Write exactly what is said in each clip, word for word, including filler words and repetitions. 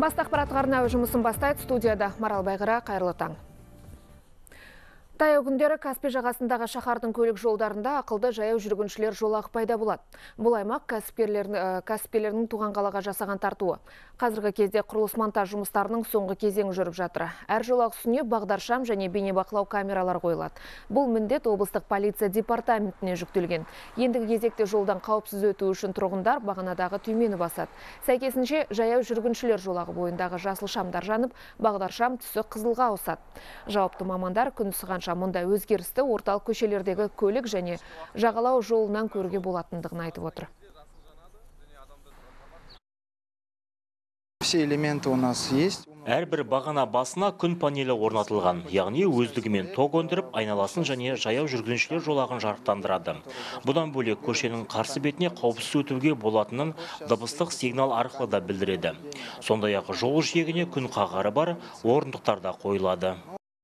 Басты ақпарат арнауы жұмысын бастайды. Студияда Марал Байгыра, қайырлы таң. Таяу күндері Каспий жағасындағы шаһардың көлік жолдарында ақылды жаяу жүргіншілер жолағы пайда болады. Бұл аймақ кәсіпкерлерінің туған қалаға жасаған тартуы. Қазіргі кезде құрылыс монтаж жұмыстарының соңғы кезеңі жүріп жатыр. Әр жолақ үстіне бағдаршам және бейнебақылау камералар қойылады. Бұл міндет облыстық полиция департаментіне жүктелген. Ендігі кезекте жолдан қауіпсіз өту үшін тұрғындар бағанадағы түймені басады. Сәйкесінше жаяу жүргіншілер жолағы бойындағы жасыл шамдар жанып, бағдаршам түсі қызылға ауысады. Жауапты мамандар күн ысығанша мұнда өзгерісті орталық көшелердегі көлік және жағалау жолынан көруге болатындығын айтып отыр. Все элементы у нас есть. Әрбір бағана басына күн панелі орнатылған, яғни өздігімен ток өндіріп, айналасын және жаяу жүргіншілер жолағын жарықтандырады. Бұдан бөлек көшенің қарсы бетіне қауіпсіз өтуге болатынын дыбыстық сигнал арқылы да білдіреді. Сондай-ақ жол жиегіне күн қағары бар орындықтар да қойылады.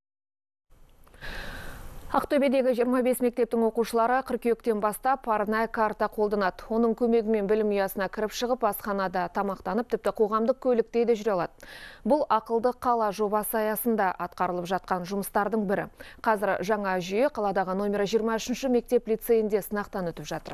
Ақтөбедегі жиырма бес мектептің оқушылары қыркүйектен бастап арнайы карта қолданады. Оның көмегімен білім ұясына кіріп шығып, асханада тамақтанып, тіпті қоғамдық көлікте де жүре алады. Бұл ақылды қала жобасы аясында атқарылып жатқан жұмыстардың бірі. Қазір жаңа жүйе қаладағы номері жиырма үшінші мектеп лицейінде сынақтан өтіп жатыр.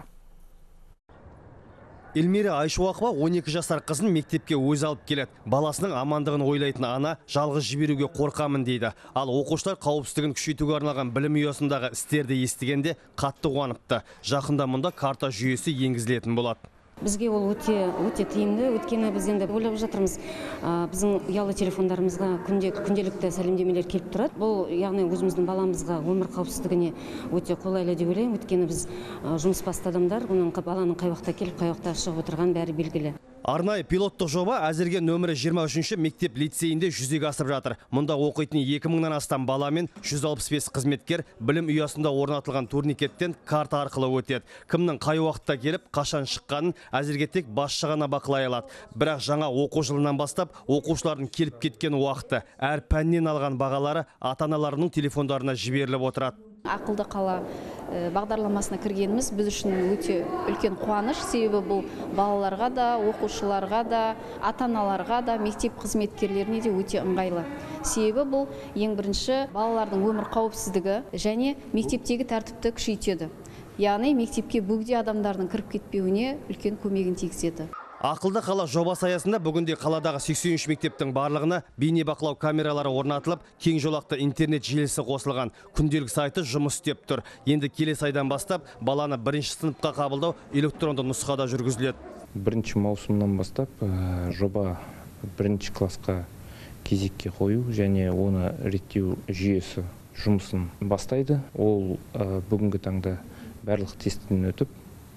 Эльмира Айшуақова он екі жасар қызын мектепке өз алып келеді. Баласының амандығын ойлайтын ана жалғыз жіберуге қорқамын дейді. Ал оқушылар қауіпсіздігін күшейтуге арналған білім ұясындағы істерді естігенде қатты қуаныпты. Жақында мұнда карта жүйесі енгізілетін болады. Бізге ол өте өте тиімді, өткені біз енді ойлап жатырмыз. Біздің ұялы телефондарымызға күнделікті сәлемдемелер келіп тұрады. Бұл яғни өзіміздің баламызға өмір қауіпсіздігіне өте қолайлы деп ойлаймын. Өткені біз жұмыс басты адамдар, оның баланың қай уақытта келіп, қай уақытта шығып отырған бәрі белгілі. Арнайы пилоттық жоба әзірге нөмірі жиырма үшінші мектеп лицейінде жүзеге асып жатыр. Мұнда оқитын екі мыңнан астам бала мен жүз алпыс бес қызметкер білім ұясында орнатылған турникеттен карта арқылы өтеді. Кімнің қай уақытта келіп, қашан шыққанын әзірге тек басшы ғана бақылай алады. Бірақ жаңа оқу жылынан бастап оқушылардың келіп кеткен уақыты, әр пәннен алған бағалары ата-аналарының телефондарына жіберіліп отырады. Ақылды қала бағдарламасына кіргеніміз біз үшін өте үлкен қуаныш. Себебі бұл балаларға да, оқушыларға да, ата-аналарға да, мектеп қызметкерлеріне де өте ыңғайлы. Себебі бұл ең бірінші балалардың өмір қауіпсіздігі және мектептегі тәртіпті күшейтеді. Яғни мектепке бөгде адамдардың кіріп кетпеуіне үлкен көмегін тигізеді. Ақылды қала жобасы аясында бүгінде қаладағы сексен үш мектептің барлығына бейнебақылау камералары орнатылып, кең жолақты интернет желісі қосылған. Күнделік сайты жұмыс істеп тұр. Енді келесі айдан бастап баланы бірінші сыныпқа қабылдау электронды нұсқада жүргізіледі. Бірінші маусымнан бастап жоба бірінші классқа кезекке қою және оны реттеу жүйесі жұмысын бастайды. Ол бүгінгі таңда барлық тесттен өтіп,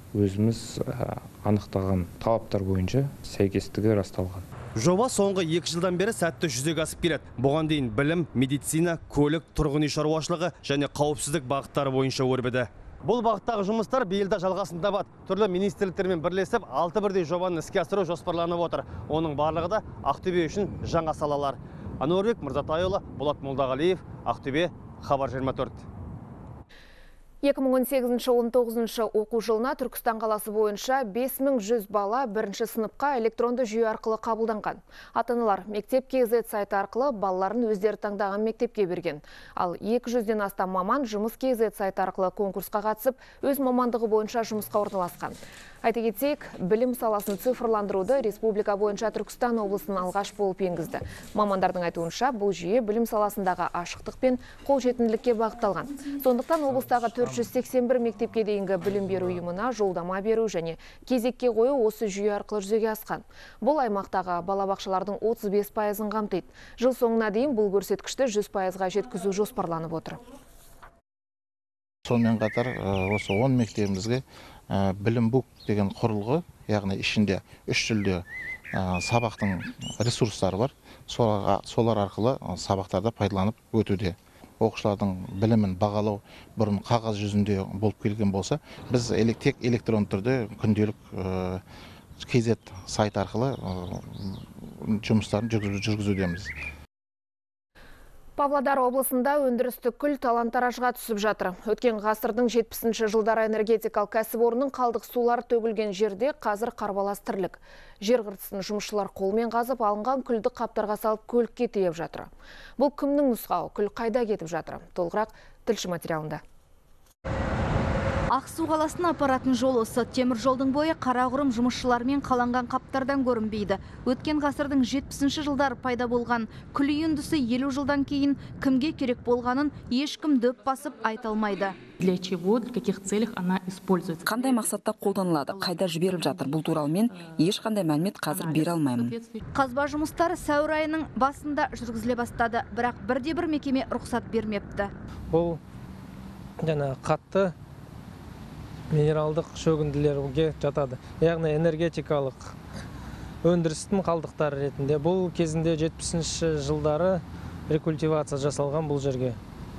өзіміз анықтаған талаптар бойынша сәйкестігі расталған. Жоба соңғы екі жылдан бері сәтті жүзеге асып келеді. Бұған дейін білім, медицина, көлік, тұрғын үй шаруашылығы және қауіпсіздік бағыттары бойынша өрбіді. Бұл бағыттағы жұмыстар биылда жалғасын табады. Түрлі министрліктермен бірлесіп, алты бірдей жобаны іске асыру жоспарланып отыр. Оның барлығы да Ақтөбе үшін жаңа салалар. Ануарбек Мырзатайұлы, Болат Молдағалиев, Ақтөбе, Хабар жиырма төрт. екі мың он сегізінші он тоғызыншы оқу жылына Түркістан қаласы бойынша бес мың жүз бала бірінші сыныпқа электронды жүйе арқылы қабылданған. Ата-аналар мектеп кз сайты арқылы балаларын өздері таңдаған мектепке берген. Ал екі жүзден астам маман жұмыс кз сайты арқылы конкурсқа қатысып, өз мамандығы бойынша жұмысқа орналасқан. Айта кетсек, білім саласын цифрландыруды республика бойынша Түркістан облысының алғаш болып енгізді. Мамандардың айтуынша, бұл жүйе білім саласындағы ашықтық пен қолжетімділікке бағытталған. Сондықтан облыстағы төрт жүз сексен бір мектепке дейінгі білім беру ұйымына жолдама беру және кезекке қою осы жүйе арқылы жүзеге асқан. Бұл аймақтағы балабақшалардың отыз бес пайызын қамтиды. Жыл соңына дейін бұл көрсеткішті жүз пайызға жеткізу жоспарланып отыр. Сонымен қатар осы он мектебімізге білім бук деген құрылғы, яғни ішінде үш тілде сабақтың ресурстары бар. Солар арқылы сабақтарда пайдаланып өтуде. Оқушылардың білімін бағалау бұрын қағаз жүзінде болып келген болса, біз тек электрон түрде күнделік кз сайт арқылы жұмыстарын жүргізудеміз. Павлодар облысында өндірістік күл талан-таражға түсіп жатыр. Өткен ғасырдың жетпісінші жылдары энергетикалық кәсіпорынның қалдық сулар төгілген жерде қазір қарбалас тірлік. Жер қыртысын жұмысшылар қолмен қазып алынған күлді қаптарға салып көлікке тиеп жатыр. Бұл кімнің нұсқауы? Күл қайда кетіп жатыр? Толығырақ тілші материалында. Ақсу қаласына апаратын жол осы. Темір жолдың бойы қарағұрым жұмысшылармен қаланған қаптардан көрінбейді. Өткен ғасырдың жетпісінші жылдар пайда болған күл үйіндісі елу жылдан кейін кімге керек болғанын ешкім дөп басып айта алмайды. Для чего, для каких целях она используется? Қандай мақсатта қолданылады, қайда жіберіліп жатыр, бұл туралы мен ешқандай мәлімет қазір бере алмаймын. Қазба жұмыстары сәуір айының басында жүргізіле бастады, бірақ бірде-бір мекеме рұқсат бермепті. Бұл жаңа қатты минералдық шөгінділерге жатады. Яғни энергетикалық өндірістің қалдықтары ретінде. Бұл кезінде жетпісінші жылдары рекультивация жасалған бұл жерге.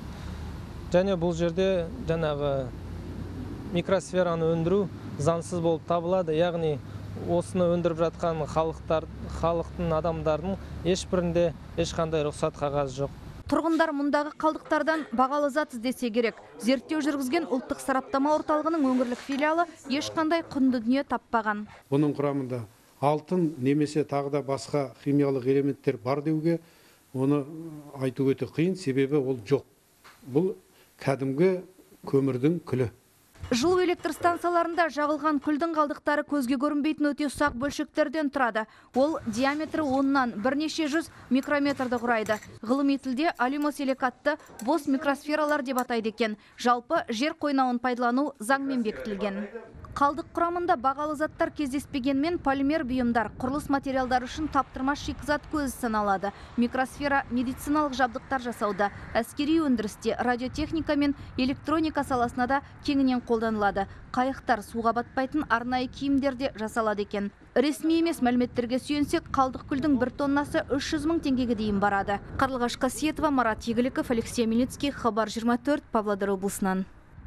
Және бұл жерде жаңағы микросфераны өндіру заңсыз болып табылады. Яғни осыны өндіріп жатқан халықтар, халықтың адамдардың ешбірінде ешқандай рұқсат қағазы жоқ. Тұрғындар мұндағы қалдықтардан бағалы зат іздесе керек. Зерттеу жүргізген ұлттық сараптама орталығының өңірлік филиалы ешқандай құнды дүние таппаған. Бұның құрамында алтын немесе тағы да басқа химиялық элементтер бар деуге, оны айту өте қиын, себебі ол жоқ. Бұл кәдімгі көмірдің күлі. Жылу электр станцияларында жағылған күлдің қалдықтары көзге көрінбейтін өте ұсақ бөлшектерден тұрады. Ол диаметрі оннан бірнеше жүз микрометрді құрайды. Ғылыми тілде алюмосиликатты бос микросфералар деп атайды екен. Жалпы жер қойнауын пайдалану заңмен бекітілген. Қалдық құрамында бағалы заттар кездеспегенмен полимер бұйымдар, құрылыс материалдар үшін таптырмас шикізат көзі саналады. Микросфера медициналық жабдықтар жасауда, әскери өндірісте, радиотехника мен электроника саласына да кеңінен қолданылады. Қайықтар суға батпайтын арнайы киімдерде жасалады екен. Ресми емес мәліметтерге сүйенсек, қалдық күлдің бір тоннасы үш жүз мың теңгеге дейін барады. Қарлығаш Қасиетова, Марат Егіліков, Алексей Милицкий, Хабар жиырма төрт, Павлодар облысынан.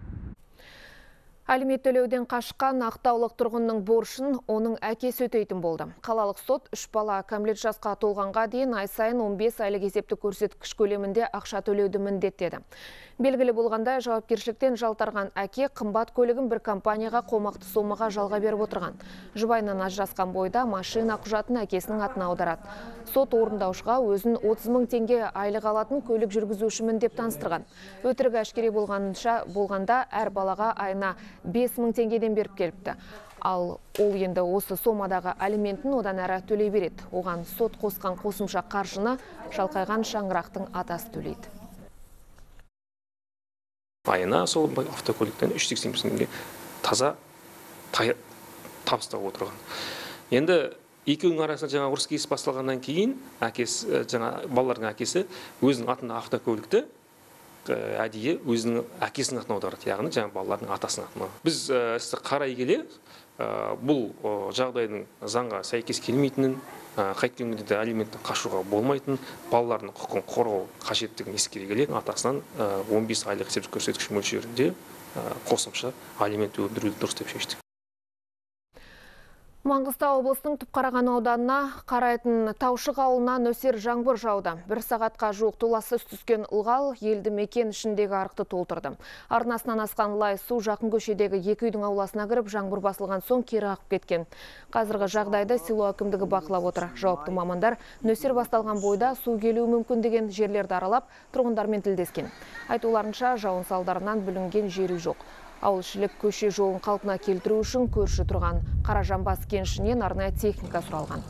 Алимент төлеуден қашқан ақтаулық тұрғынның борышын оның әкесі өтейтін болды. Қалалық сот үш бала кәмелет жасқа толғанға дейін ай сайын он бес айлық есептік көрсеткіш көлемінде ақша төлеуді міндеттеді. Белгілі болғандай, жауапкершіліктен жалтарған әке қымбат көлігін бір компанияға қомақты сомаға жалға беріп отырған. Жұбайынан ажырасқан бойда машина құжатын әкесінің атына аударады. Сот орындаушыға өзін отыз мың теңге айлық алатын көлік жүргізушімін деп таныстырған. Өтірік әшкере болғанша болғанда әр балаға айына бес мың теңгеден беріп келіпті. Ал ол енді осы сомадағы алиментін одан әрі төлей береді. Оған сот қосқан қосымша қаржыны шалқайған шаңырақтың атасы төлейді. Айына сол автокөліктен үш жүз сексен бес теңге таза табыстап отырған. Енді екеуінің арасында жаңа ұрыс керіс басталғаннан кейін әкесі, жаңа балалардың әкесі өзінің атына автокөлікті әдейі өзінің әкесінің атына аударады, яғни жаңа балалардың атасының атына. Біз істі қарай келе бұл жағдайдың заңға сәйкес келмейтінін, қайткенде де алиментті қашуға болмайтын, балалардың құқығын қорғау қажеттігін ескере келе атасынан он бес айлық есептік көрсеткіш мөлшерінде қосымша алимент өндіруді дұрыс деп шештік. Маңғыстау облысының Түпқараған ауданына қарайтын Таушық ауылына нөсер жаңбыр жауды. Бір сағатқа жуық толассыз түскен ылғал елді мекен ішіндегі арықты толтырды. Арнасынан асқан лай су жақын көшедегі екі үйдің ауласына кіріп, жаңбыр басылған соң кері ағып кеткен. Қазіргі жағдайды село әкімдігі бақылап отыр. Жауапты мамандар нөсер басталған бойда су келуі мүмкін деген жерлерді аралап, тұрғындармен тілдескен. Айтуларынша, жауын салдарынан бүлінген жері жоқ. Ауылшілік көше жолын қалпына келтіру үшін көрші тұрған Қаражанбас кенішінен арнайы техника сұралған.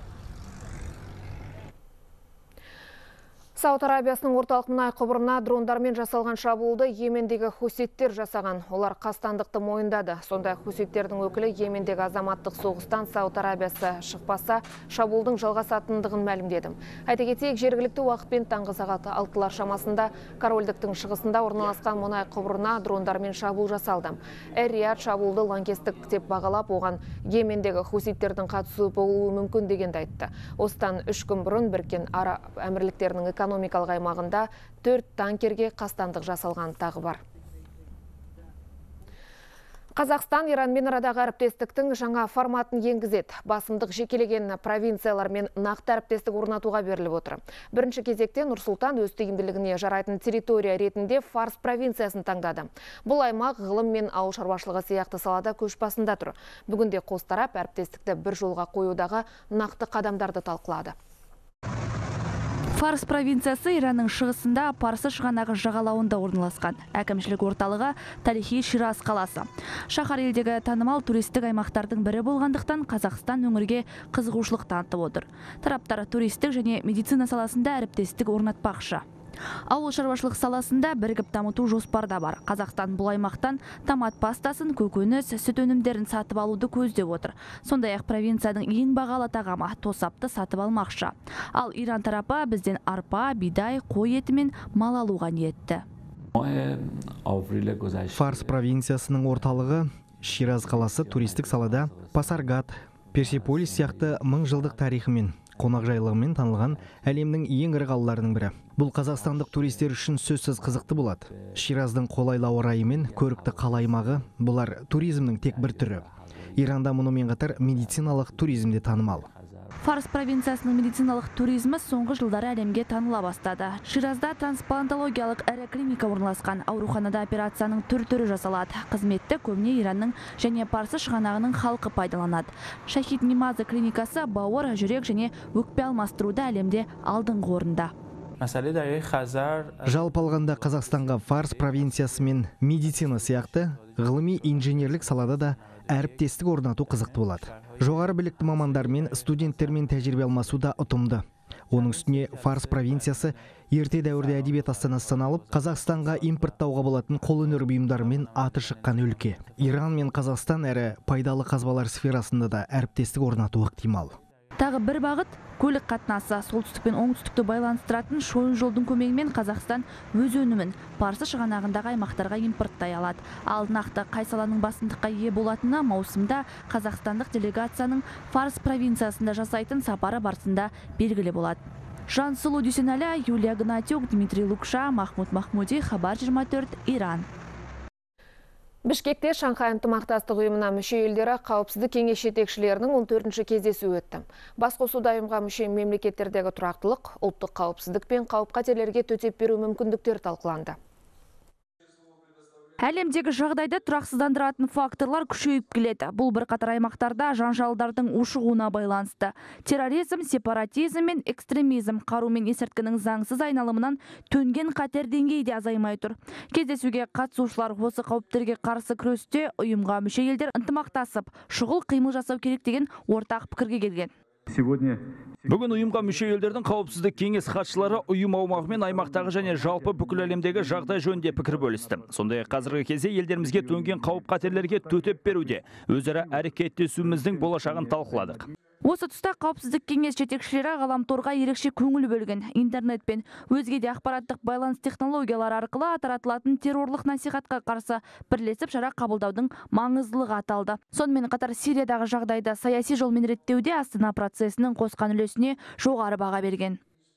Сауд Арабиясының орталық мұнай құбырына дрондармен жасалған шабуылды Йемендегі хуситтер жасаған. Олар қастандықты мойындады. Сондай хуситтердің өкілі Йемендегі азаматтық соғыстан Сауд Арабиясы шықпаса, шабуылдың жалғасатындығын мәлімдеді. Айта кетейік, жергілікті уақытпен таңғы сағат алтылар шамасында корольдіктің шығысында орналасқан мұнай құбырына дрондармен шабуыл жасалды. Эр-Рияд шабуылды лаңкестік деп бағалап, оған Йемендегі хуситтердің қатысуы болуы мүмкін дегенді айтты. Осыдан үш күн бұрын Біріккен Араб Әмірліктерінің экономикалық аймағында төрт танкерге қастандық жасалған тағы бар. Қазақстан Иранмен арадағы әріптестіктің жаңа форматын енгізеді. Басымдық жекелеген провинциялар мен нақты әріптестік орнатуға беріліп отыр. Бірінші кезекте Нұр-Сұлтан өз тиімділігіне жарайтын территория ретінде Фарс провинциясын таңдады. Бұл аймақ ғылым мен ауыл шаруашылығы сияқты салада көш басында тұр. Бүгінде қос тарап әріптестікті бір жолға қоюдағы нақты қадамдарды талқылады. Фарс провинциясы Иранның шығысында Парсы шығанағы жағалауында орналасқан. Әкімшілік орталығы тарихи Шираз қаласы. Шаһар елдегі танымал туристік аймақтардың бірі болғандықтан Қазақстан өңірге қызығушылық танытып отыр. Тараптар туристік және медицина саласында әріптестік орнатпақшы. Ауыл шаруашылық саласында бірігіп дамыту жоспарда бар. Қазақстан бұл аймақтан томат пастасын, көкөніс, сүт өнімдерін сатып алуды көздеп отыр. Сондай-ақ провинцияның ең бағалы тағамы тосапты сатып алмақшы. Ал Иран тарапы бізден арпа, бидай, қой еті мен мал алуға ниетті. Фарс провинциясының орталығы Шираз қаласы туристік салада Пасаргат, Персеполис сияқты мың жылдық тарихымен, қонақжайлығымен танылған әлемнің ең ірі қалаларының бірі. Бұл қазақстандық туристер үшін сөзсіз қызықты болады. Шираздың қолайлы ауа райы мен көрікті қала аймағы бұлар туризмнің тек бір түрі. Иранда мұнымен қатар медициналық туризм де танымал. Фарс провинциясының медициналық туризмі соңғы жылдары әлемге таныла бастады. Ширазда трансплантологиялық әрі клиника орналасқан. Ауруханада операцияның түр-түрі жасалады. Қызметті көбіне Иранның және Парсы шығанағының халқы пайдаланады. Шахид Нимазы клиникасы бауыр, жүрек және өкпе алмастыруды әлемде алдыңғы орында. Жалпы алғанда Қазақстанға Фарс провинциясы мен медицина сияқты ғылыми инженерлік салада да әріптестік орнату қызықты болады. Жоғары білікті мамандармен, студенттермен тәжірибе алмасу да ұтымды. Оның үстіне Фарс провинциясы ерте дәуірде әдебиет астанасы саналып, Қазақстанға импорттауға болатын қолөнер бұйымдарымен аты шыққан өлке. Иран мен Қазақстан әрі пайдалы қазбалар сферасында да әріптестік орнату ықтимал. Тағы бір бағыт көлік қатынасы. Солтүстік пен оңтүстікті байланыстыратын шойын жолдың көмегімен Қазақстан өз өнімін Парсы шығанағындағы аймақтарға импорттай алады. Ал нақты қай саланың басымдыққа ие болатыны маусымда қазақстандық делегацияның Фарс провинциясында жасайтын сапары барысында белгілі болады. Жансұлу Дүйсенәлі, Юлия Гнатюк, Дмитрий Лукша, Махмуд Махмуди, Хабар жиырма төрт, Иран. Бішкекте Шанхай ынтымақтастық ұйымына мүше елдері қауіпсіздік кеңес жетекшілерінің он төртінші кездесуі өтті. Басқосуда ұйымға мүше мемлекеттердегі тұрақтылық, ұлттық қауіпсіздік пен қауіп-қатерлерге төтеп беру мүмкіндіктер талқыланды. Әлемдегі жағдайды тұрақсыздандыратын факторлар күшейіп келеді. Бұл бірқатар аймақтарда жанжалдардың ушығуына байланысты. Терроризм, сепаратизм мен экстремизм, қару мен есірткінің заңсыз айналымынан төнген қатер деңгейде азаймай тұр. Кездесуге қатысушылар осы қауіптерге қарсы күресте ұйымға мүше елдер ынтымақтасып, шұғыл қимыл жасау керек деген ортақ пікірге келген. Бүгін ұйымға мүше елдердің қауіпсіздік кеңес хатшылары ұйым аумағы мен аймақтағы және жалпы бүкіл әлемдегі жағдай жөнінде пікір бөлісті. Сондай қазіргі кезде елдерімізге төнген қауіп-қатерлерге төтеп беруде өзара әрекеттесуіміздің болашағын талқыладық. Осы тұста қауіпсіздік кеңес жетекшілері ғаламторға ерекше көңіл бөлген. Интернет пен өзге де ақпараттық байланыс технологиялары арқылы таратылатын террорлық насихатқа қарсы бірлесіп шара қабылдаудың маңыздылығы аталды. Сонымен қатар Сириядағы жағдайды саяси жолмен реттеуде Астана процесінің қосқан үлесіне жоғары баға берген.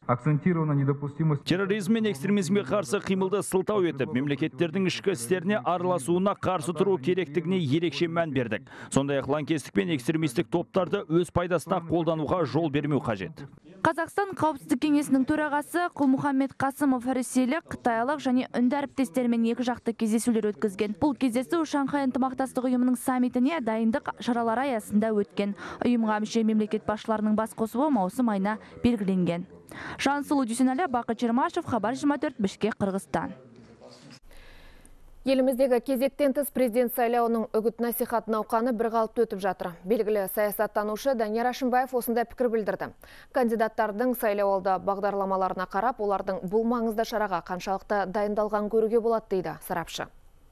Терроризм мен экстремизмге қарсы қимылды сылтау етіп, мемлекеттердің ішкі істеріне араласуына қарсы тұру керектігіне ерекше мән бердік. Сондай-ақ лаңкестік пен экстремистік топтарды өз пайдасына қолдануға жол бермеу қажет. Қазақстан қауіпсіздік кеңесінің төрағасы Құлмұхаммед Қасымов ресейлік, қытайлық және үнді әріптестерімен екі жақты кездесулер өткізген. Бұл кездесу Шанхай ынтымақтастық ұйымының саммитіне дайындық шаралары аясында өткен. Ұйымға мүше мемлекет басшыларының басқосуы маусым айына белгіленген. Жансұлу Дүйсенәлі, Бақыт Чермашев, Хабар жиырма төрт, Бішкек, Қырғызстан. Еліміздегі кезектен тыс президент сайлауының үгіт насихат науқаны бір қалыпты өтіп жатыр. Белгілі саясаттанушы Данияр Ашимбаев осындай пікір білдірді. Кандидаттардың сайлауалды бағдарламаларына қарап, олардың бұл маңызды шараға қаншалықты дайындалған көруге болады дейді сарапшы.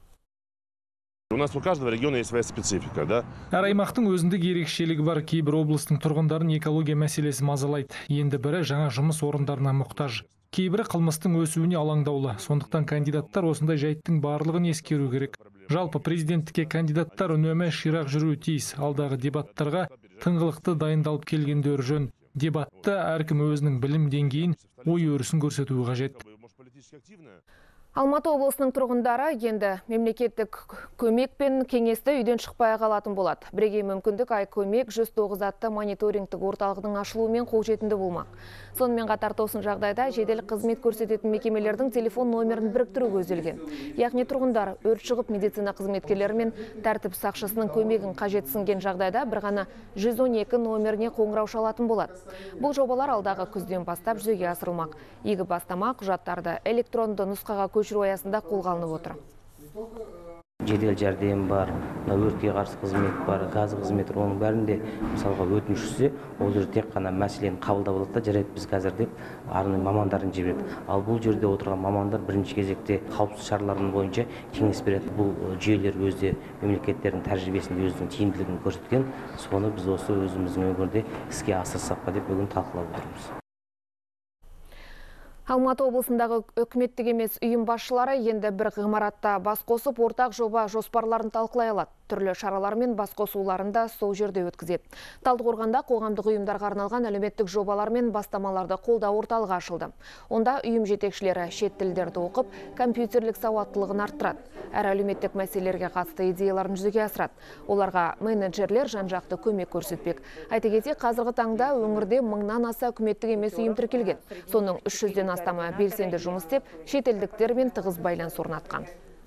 У нас у каждого региона есть своя специфика, да? Әр аймақтың өзіндік ерекшелігі бар. Кейбір облыстың тұрғындарын экология мәселесі мазалайды. Енді бірі жаңа жұмыс орындарына мұқтаж. Кейбірі қылмыстың өсуіне алаңдаулы. Сондықтан кандидаттар осындай жайттың барлығын ескеру керек. Жалпы президенттікке кандидаттар үнемі ширақ жүруі тиіс. Алдағы дебаттарға тыңғылықты дайындалып келгендер жөн. Дебатта әркім өзінің білім деңгейін, ой өрісін көрсетуі қажет. Алматы облысының тұрғындары енді мемлекеттік көмек пен кеңесті үйден шықпай қалатын болады. Бірегей мүмкіндік ай көмек жүз тоғыз атты мониторингтік орталығының ашылуымен қолжетімді болмақ. Сонымен қатар тосын жағдайда жедел қызмет көрсететін мекемелердің телефон номерін біріктіру көзделген. Яғни тұрғындар өрт шығып медицина қызметкерлері мен тәртіп сақшысының көмегін қажетсінген жағдайда бір ғана жүз он екі номеріне қоңырау шалатын болады. Бұл жобалар алдағы күзден бастап жүзеге асырылмақ. Игі бастама құжаттарды электронды нұсқаға көшіру аясында қолға алынып отыр. Жедел жәрдем бар, өртке қарсы қызмет бар, газ қызметі, оның бәрінде мысалға өтініш түссе, ол жерде тек қана мәселені қабылдап алады да, жарайды біз қазір деп арнайы мамандарын жібереді. Ал бұл жерде отырған мамандар бірінші кезекте қауіпсіз шаралардың бойынша кеңес береді. Бұл жүйелер өзде мемлекеттердің тәжірибесінде өзінің тиімділігін көрсеткен, соны біз осы өзіміздің өңірде іске асырсақ па деп бүгін талқылап отырмыз. Алматы облысындағы үкіметтік емес ұйым басшылары енді бір ғимаратта бас қосып, ортақ жоба жоспарларын талқылай алады. Түрлі шаралар мен бас қосуларында сол жерде өткізеді. Талдықорғанда қоғамдық ұйымдарға арналған әлеуметтік жобалар мен бастамаларды қолдау орталығы ашылды. Онда ұйым жетекшілері шет тілдерді оқып, компьютерлік сауаттылығын арттырады. Әр әлеуметтік мәселелерге қатысты идеяларын жүзеге асырады. Оларға менеджерлер жан-жақты көмек көрсетпек. Айта кетейік, қазіргі таңда өңірде мыңнан аса үкіметтік емес ұйым тіркелген. Соның үш жүзден астамы белсенді жұмыс істеп, шетелдіктермен тығыз байланыс орнатқан.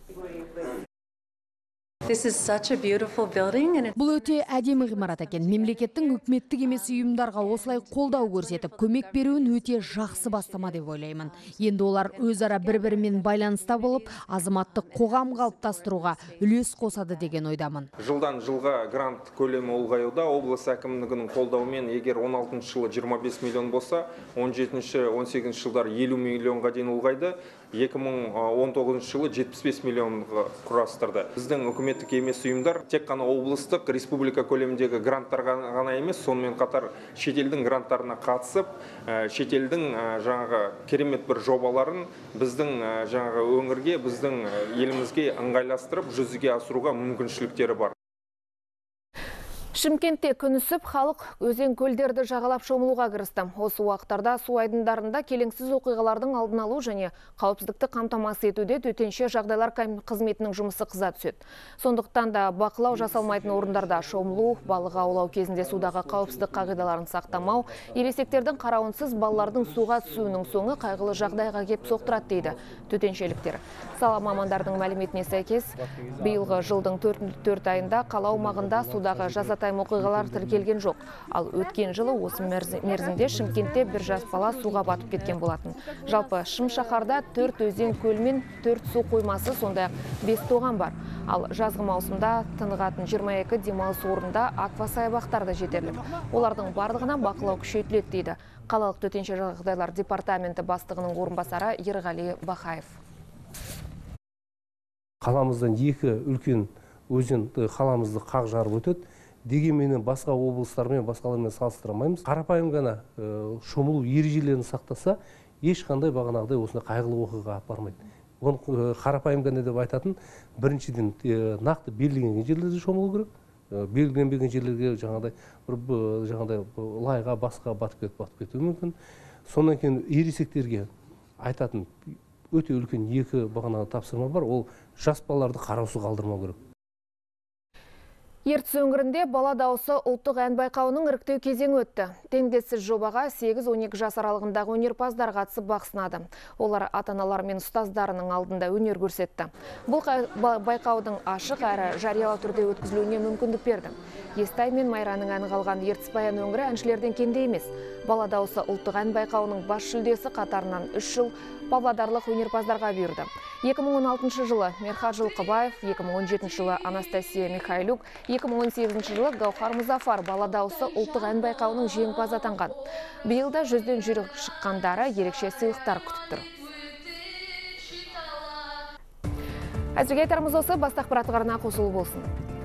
Бұл өте әдемі ғимарат екен. Мемлекеттің үкіметтік емес ұйымдарға осылай қолдау көрсетіп, көмек беруін өте жақсы бастама деп ойлаймын. Енді олар өзара бір-бірімен байланыста болып, азаматтық қоғам қалыптастыруға үлес қосады деген ойдамын. Жылдан жылға грант көлемі ұлғаюда, облыс әкімдігінің қолдауымен, егер он алтыншы жылы жиырма бес миллион болса, он жетінші он сегізінші жылдар елу миллионға дейін ұлғайды. екі мың он тоғызыншы жылы жетпіс бес миллионға құрастырды. Біздің үкіметтік емес ұйымдар тек қана облыстық, республика көлеміндегі гранттарға ғана емес, сонымен қатар шетелдің гранттарына қатысып, шетелдің жаңағы керемет бір жобаларын біздің жаңағы өңірге, біздің елімізге ыңғайластырып, жүзеге асыруға мүмкіншіліктері бар. Шымкентте күнісіп, халық өзен көлдерді жағалап шомылуға кірісті. Осы уақыттарда су айдындарында келеңсіз оқиғалардың алдын алу және қауіпсіздікті қамтамасыз етуде төтенше жағдайлар қызметінің жұмысы қыза түседі. Сондықтан да бақылау жасалмайтын орындарда шомылу, балық аулау кезінде судағы қауіпсіздік қағидаларын сақтамау, ересектердің қарауынсыз балалардың суға түсуінің соңы қайғылы жағдайға кеп соқтырады дейді төтеншеліктер. Сала мамандардың мәліметіне сәйкес, биылғы жылдың төрт айында қала аумағында судағы жазатайым оқиғалар тіркелген жоқ. Ал өткен жылы осы мерзімде Шымкентте бір жас бала суға батып кеткен болатын. Жалпы Шым шаһарда төрт өзен көл мен төрт су қоймасы, сондай-ақ бес тоған бар. Ал жазғы маусымда тынығатын жиырма екі демалыс орнында аквасаябақтар да жетерлік. Олардың барлығына бақылау күшейтіледі дейді қалалық төтенше жағдайлар департаменті бастығының орынбасары Ерғали Бахаев. Қаламыздан екі үлкен өзен қаламызды қақ жарып өтеді. Дегенменен басқа облыстармен, басқалармен салыстырамаймыз. Қарапайым ғана шомылу ережелерін сақтаса, ешқандай бағанағыдай осындай қайғылы оқиға апармайды. Оны қарапайым ғана деп айтатын, біріншіден нақты белгіленген жерлерде шомылу керек. Белгіленбеген жерлерге жаңағыдай бір жаңағыдай лайға, басқа батып кетіп батып кетуі мүмкін. Сонан кейін ересектерге айтатын өте үлкен екі бағанағы тапсырма бар. Ол жас балаларды қараусыз қалдырмау керек. Ертіс өңірінде бала дауысы ұлттық ән байқауының іріктеу кезеңі өтті. Теңдессіз жобаға сегіз он екі жас аралығындағы өнерпаздар қатысып бақ сынады. Олар ата-аналар мен ұстаздарының алдында өнер көрсетті. Бұл байқаудың ашық әрі жариялы түрде өткізілуіне мүмкіндік берді. Естай мен Майраның әні қалған Ертіс Баян өңірі әншілерден кенде емес. Бала дауысы ұлттық ән байқауының бас жүлдесі қатарынан үш жыл павлодарлық өнерпаздарға бұйырды. екі мың он алтыншы жылы Мерхат Жылқыбаев, екі мың он жетінші жылы Анастасия Михайлюк, екі мың он сегізінші жылы Гаухар Мұзафар бала дауысы ұлттық ән байқауының жеңімпазы атанған. Биылда жүзден жүйрік шыққандары ерекше сыйлықтар күтіп тұр. Әзірге айтарымыз осы, бас ақпарат арна қосылу болсын.